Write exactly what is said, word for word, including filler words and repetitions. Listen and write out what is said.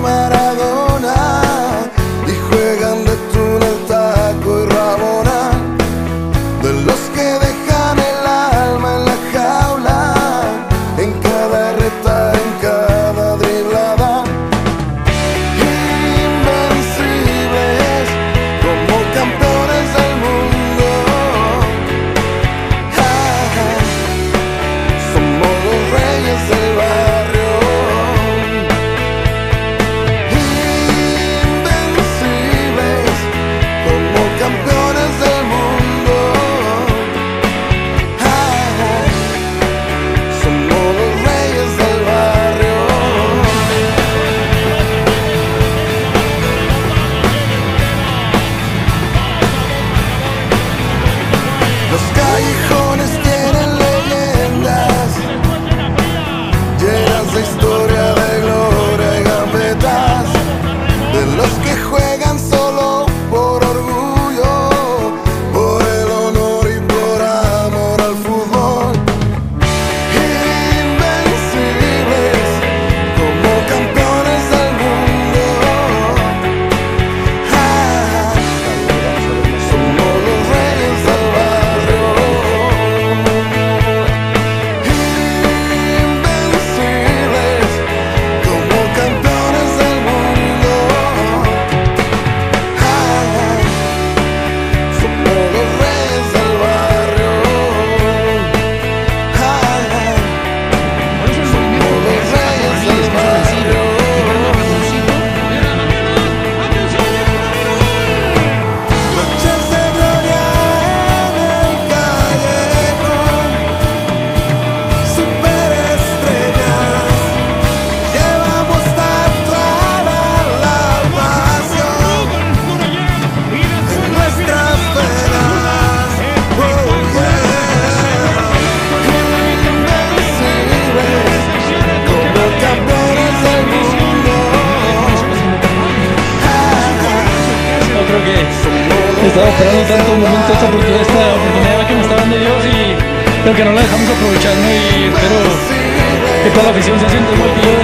Maradona y juegan de túnel, taco y rabona, de los que dejan el alma en la jaula, en cada reta, en cada driblada, invencibles como campeones del mundo. Ah, somos los reyes del barrio. Campeones del mundo, ah, somos los reyes del barrio. Los callejones tienen leyendas llenas de historia, de gloria y gambetas, de los que juegan solo por orgullo, estaba esperando tanto un momento, esta oportunidad, esta oportunidad que me está dando Dios, y creo que no la dejamos aprovechando, y espero que toda la afición se sienta igual que yo.